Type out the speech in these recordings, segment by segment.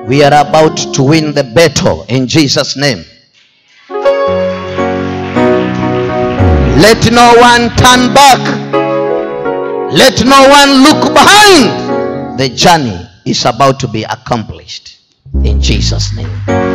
We are about to win the battle in Jesus' name. Let no one turn back. Let no one look behind. The journey is about to be accomplished in Jesus' name.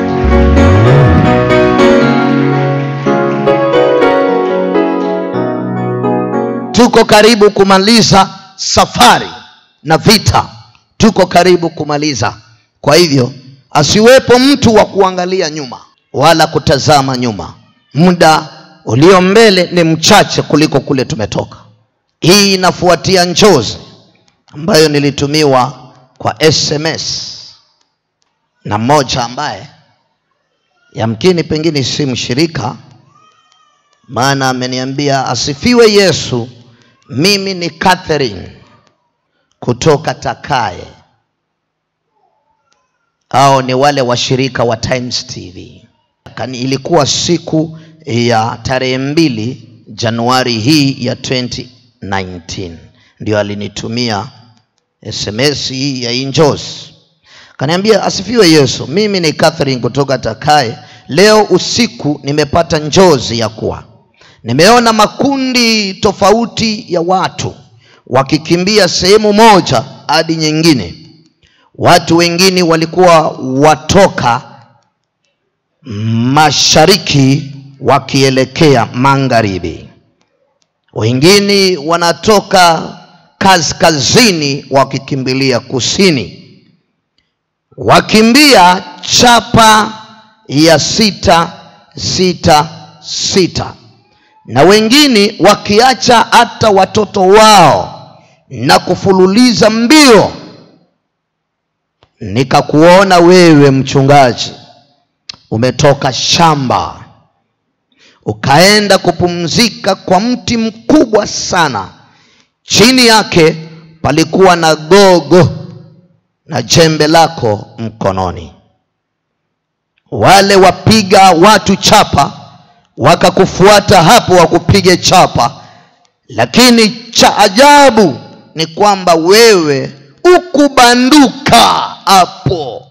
Tuko karibu kumaliza safari na vita. Tuko karibu kumaliza. Kwa hivyo asiwepo mtu wa kuangalia nyuma wala kutazama nyuma. Muda ulio mbele ni mchache kuliko kule tumetoka. Hii inafuatia njozi ambayo nilitumiwa kwa SMS na mmoja ambaye yamkini pengine si mshirika, maana ameniambia asifiwe Yesu, mimi ni Catherine kutoka Takaye. Hao ni wale washirika wa Times TV. Ilikuwa siku ya tarehe 2 Januari hii ya 2019 ndio alinitumia SMS hii ya injozi. Kaniambia asifiwe Yesu, mimi ni Catherine kutoka Takaye. Leo usiku nimepata njozi ya kuwa nimeona makundi tofauti ya watu wakikimbia sehemu moja hadi nyingine. Watu wengine walikuwa watoka mashariki wakielekea magharibi. Wengine wanatoka kaskazini wakikimbilia kusini. Wakimbia chapa ya 666. Na wengine wakiacha hata watoto wao na kufululiza mbio. Nikakuona wewe mchungaji umetoka shamba ukaenda kupumzika kwa mti mkubwa sana. Chini yake palikuwa na gogo na jembe lako mkononi. Wale wapiga watu chapa wakakufuata hapo wakupige chapa. Lakini cha ajabu ni kwamba wewe ukubanduka hapo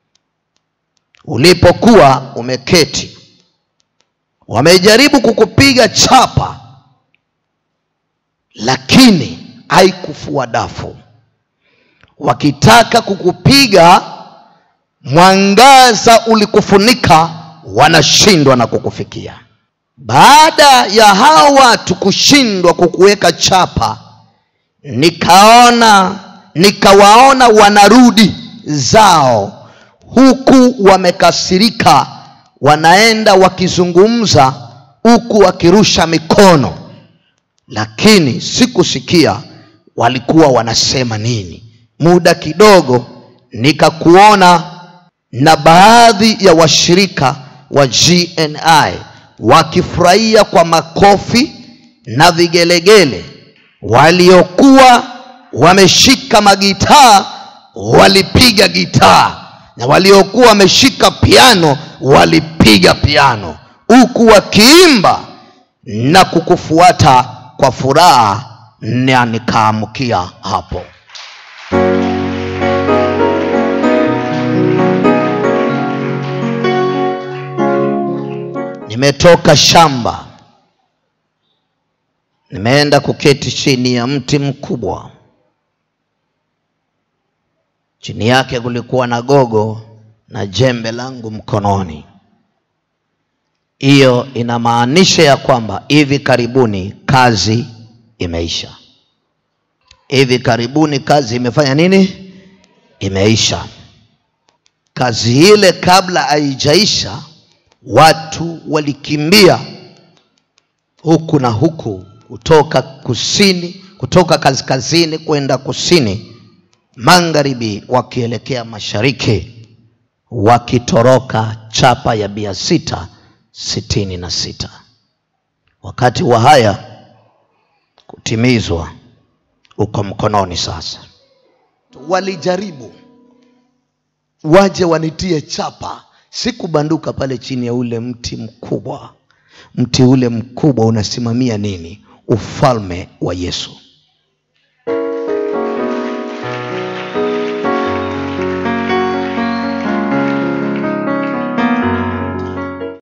ulipokuwa umeketi. Wamejaribu kukupiga chapa lakini haikufua dafu. Wakitaka kukupiga, mwangaza ulikufunika, wanashindwa na kukufikia. Baada ya hao watu kushindwa kukuweka chapa, nikawaona wanarudi zao huku wamekasirika, wanaenda wakizungumza huku wakirusha mikono. Lakini sikusikia walikuwa wanasema nini. Muda kidogo nikakuona na baadhi ya washirika wa GNI wakifurahia kwa makofi na vigelegele. Waliokuwa wameshika magitaa walipiga gitaa, na waliokuwa wameshika piano walipiga piano, huku wakiimba na kukufuata kwa furaha. Na nikaamkia hapo. Nimetoka shamba, nimeenda kuketi chini ya mti mkubwa. Chini yake kulikuwa na gogo na jembe langu mkononi. Hiyo inamaanisha ya kwamba hivi karibuni kazi imeisha. Hivi karibuni kazi imefanya nini? Imeisha. Kazi ile kabla haijaisha, watu walikimbia huku na huku, kutoka kusini, kutoka kaskazini kwenda kusini, magharibi wakielekea mashariki, wakitoroka chapa ya 666. Wakati wa haya kutimizwa uko mkononi sasa. Walijaribu waje wanitie chapa, sikubanduka pale chini ya ule mti mkubwa. Mti ule mkubwa unasimamia nini? Ufalme wa Yesu.